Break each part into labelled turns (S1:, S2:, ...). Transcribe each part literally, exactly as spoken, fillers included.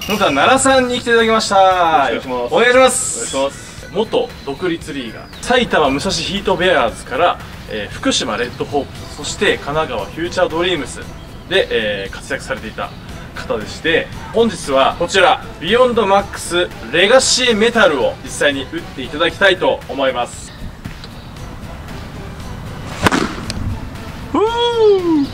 S1: 今回は奈良さんに来ていただきました。お願いします。
S2: お願いします。元独立リーガー埼玉武蔵ヒートベアーズから、えー、福島レッドホープス、そして神奈川フューチャードリームスで、えー、活躍されていた方でして、本日はこちらビヨンドマックスレガシーメタルを実際に打っていただきたいと思います。ふー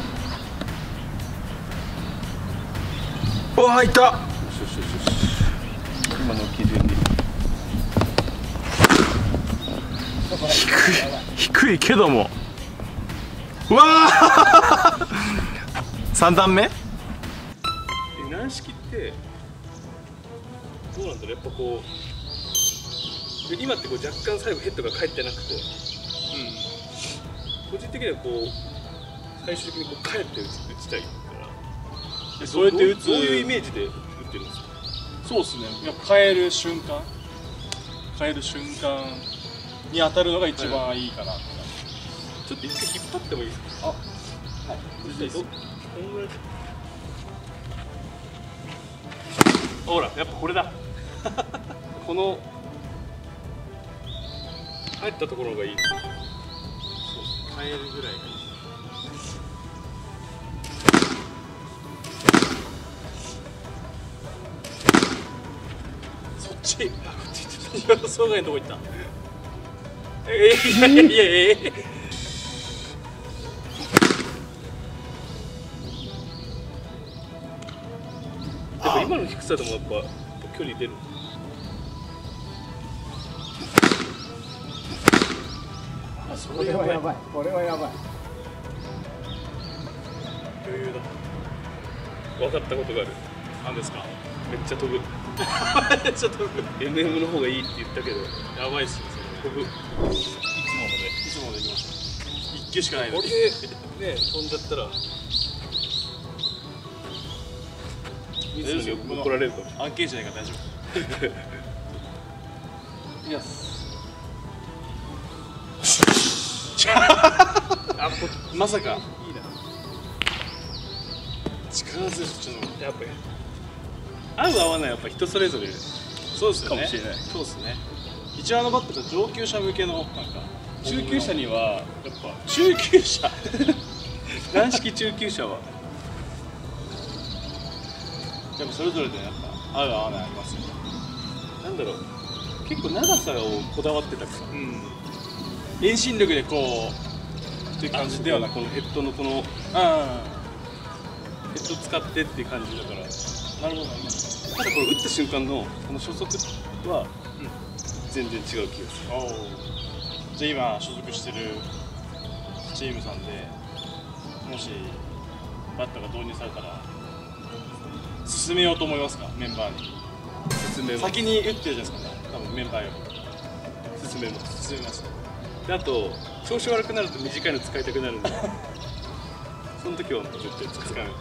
S2: うわー、いった。よしよしよしよし。今の基準で低い低いけども、うわーさん段目。軟式ってどうなんだろう、やっぱこう今ってこう若干最後ヘッドが返ってなくて、うん、個人的にはこう最終的にこう返って打ちたいから、そうやって打つ、どういうイメージで打ってるんですか？
S3: そうですね、やっぱ変える瞬間変える瞬間に当たるのが一番いいかな、はい、
S2: ちょっと一回引っ張ってもいいですか？あ、はい、いいです。ほら、やっぱこれだこの入ったところがいい。そう、変えるぐらいがいい。そっち、あ、こっち予想外のとこ行った。えー、いやいやいやいややっぱ今の低さでもやっぱ距離出る。あ、それはやばい。これはやばい。余裕だ。分かったことがある。
S3: 何ですか？
S2: めっちゃ飛ぶ。めっちゃ飛ぶ。エムエム の方がいいって言ったけど、
S3: やばいっすよ。
S2: 飛ぶ。いつもので、い
S3: つものでいきました。一球しかないの
S2: こ
S3: で。
S2: れでね、飛んじゃったら。いつもに怒られるかもしれない。
S3: 案件じゃないから大丈夫。いきます。あ、まさか。いいな。力強さの
S2: やっぱり合う合わないやっぱ人それぞれ
S3: そうですよね。かもしれない。そうですね。一応あのバットが上級者向けのなんか中級者にはやっぱ中級者
S2: 軟式中級者は
S3: やっぱそれぞれでやっぱ合う合わないありますよね。
S2: なんだろう、結構長さをこだわってたから、
S3: うん、遠心力でこうっていう感じではなく、
S2: このヘッドのこの
S3: うん、ヘ
S2: ッド使ってっていう感じだから。
S3: なるほど。
S2: ただこれ打った瞬間のこの初速は全然違う気がする。
S3: おお。じゃあ今所属してるチームさんでもしバットが導入されたら進めようと思いますか？メンバーに
S2: 進めます。
S3: 先に打ってるじゃないですかね、多分メンバーより。
S2: 進めます。
S3: 進めます。
S2: であと調子悪くなると短いの使いたくなるんでその時は絶対使う。
S3: 使う。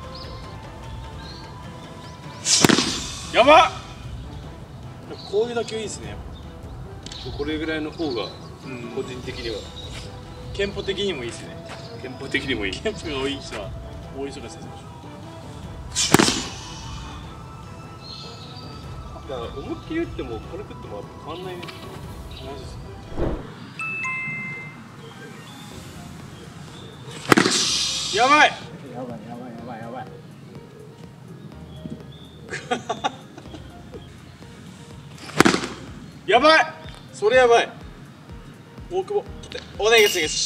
S3: やばっ。こういう打球いいですね。
S2: これぐらいの方が個人的には、
S3: 憲法的にもいいですね。
S2: 憲法的にもいい。
S3: 憲法が多い人は多い人ですね。
S2: だから思いっきり打っても軽く打っても変わんないね。
S3: マジです。やばい。
S4: やばいやばいやばいやばい。
S3: やばい。それやばい。大久保、お願いします。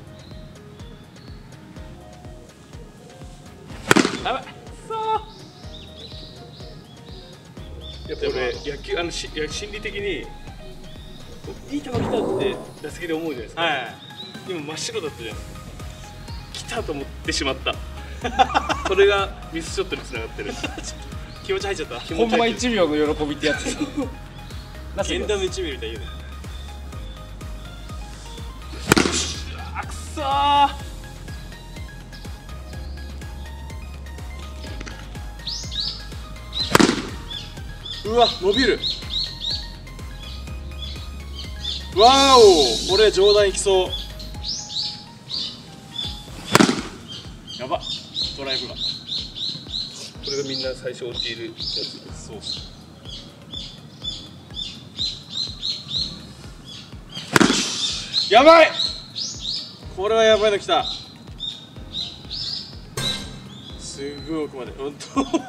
S3: やばい。
S2: やっぱ俺野球あのし心理的にいい球来たって打席で思うじゃないですか。
S3: はい。
S2: 今真っ白だったじゃないですか。来たと思ってしまった。それがミスショットにつながってる。
S3: 気持ち入っちゃった。
S4: ほんまいちびょうの喜びってやつ。
S3: 現代のいちミリみたいに言うね。あ、くそー。うわ、伸びる。わーお、これ上段いきそう。やば、ドライブが。
S2: こ
S5: それがみんな最初陥るやつです。
S3: そうっす。やばい、これはやばいの来た。すごい奥までうんとね。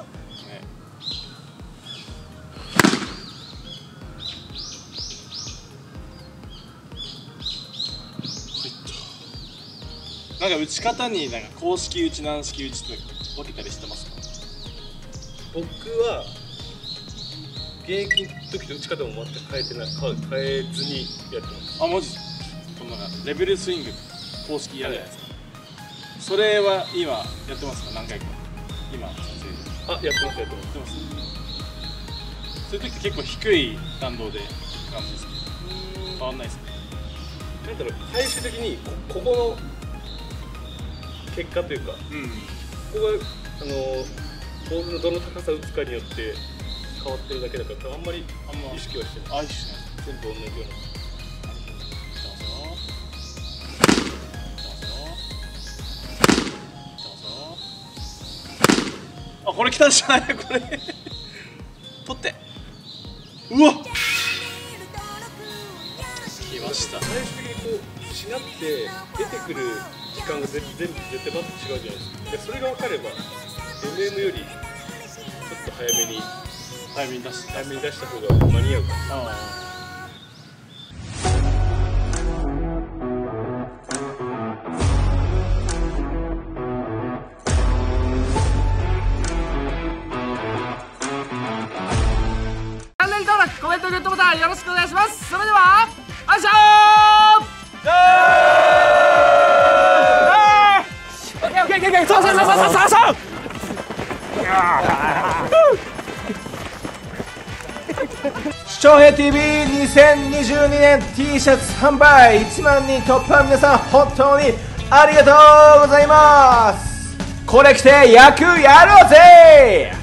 S3: なんか打ち方になんか公式打ち軟式打ちと分けたりしてますか？
S5: 僕は現役の時と打ち方も全く変えてない、変えずにやってます。
S3: あ、マジ？このなんかレベルスイング公式やるじゃないですか。それは今やってますか？何回か今撮影で。
S5: あ、やってます、やってます。
S3: やってます。そういう時って結構低い弾道で感じですけど、変わんないですか？
S5: なんだろう、最終的に こ, ここの結果というか、うん、ここがあのボールのどの高さ打つかによって変わってるだけだから、あんまりあんま意識はしてない。
S3: あ、意識しない。
S5: 全部同じような。
S3: あ、これ来たんじゃないこれ取ってうわっ来ました。
S5: 最終的にこうしなって出てくる時間が全部全部絶対まず違うじゃないですか。でそれが分かれば エムエム よりちょっと早めに
S3: 早めに出し
S5: 早めに出した方が間に合うから。
S3: あ
S4: チャンネル登録、コメント、グッドボタンよろしくお願いします。それではあいしょー。いけいけいけ、そうそうそうそうそうそう。
S1: 翔平 ティービーにせんにじゅうにねん T シャツ販売いちまんにん突破、皆さん本当にありがとうございます。これ着て野球やろうぜ。